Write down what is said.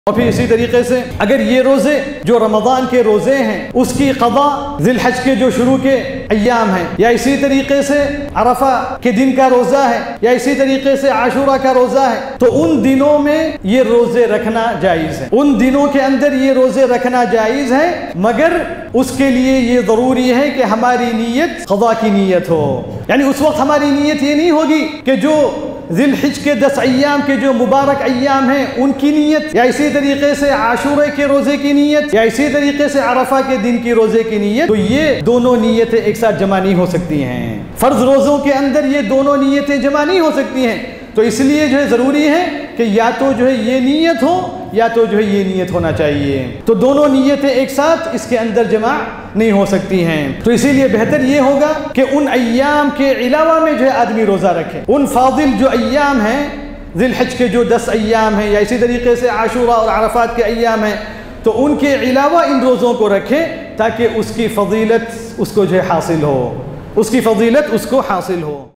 और फिर इसी तरीके से अगर ये रोज़े जो रमज़ान के रोज़े हैं उसकी क़ज़ा ज़िलहज के जो शुरू के अय्याम हैं, या इसी तरीके से अरफा के दिन का रोज़ा है, या इसी तरीके से आशूरा का रोज़ा है, तो उन दिनों में ये रोज़े रखना जायज़ है। उन दिनों के अंदर ये रोज़े रखना जायज़ है, मगर उसके लिए ये ज़रूरी है कि हमारी नीयत क़ज़ा की नीयत हो। यानी उस वक्त हमारी नीयत ये नहीं होगी कि जो ज़िलहिज के 10 अय्याम के जो मुबारक अय्याम हैं उनकी नीयत, या इसी तरीके से आशूरे के रोज़े की नीयत, या इसी तरीके से अरफा के दिन की रोज़े की नीयत, तो ये दोनों नीयतें एक साथ जमा नहीं हो सकती हैं। फ़र्ज़ रोज़ों के अंदर ये दोनों नीयतें जमा नहीं हो सकती हैं। तो इसलिए जो है ज़रूरी है कि या तो जो है ये नीयत हो, या तो जो है ये नीयत होना चाहिए। तो दोनों नीयतें एक साथ इसके अंदर जमा नहीं हो सकती हैं। तो इसीलिए बेहतर ये होगा कि उन अय्याम के अलावा में जो है आदमी रोज़ा रखे। उन फाजिल जो अय्याम हैं, ज़िलहज के जो 10 अय्याम हैं, या इसी तरीके से आशूरा और अरफात के अय्याम हैं, तो उनके अलावा इन रोज़ों को रखे ताकि उसकी फ़जीलत उसको जो है हासिल हो, उसकी फ़जीलत उसको हासिल हो।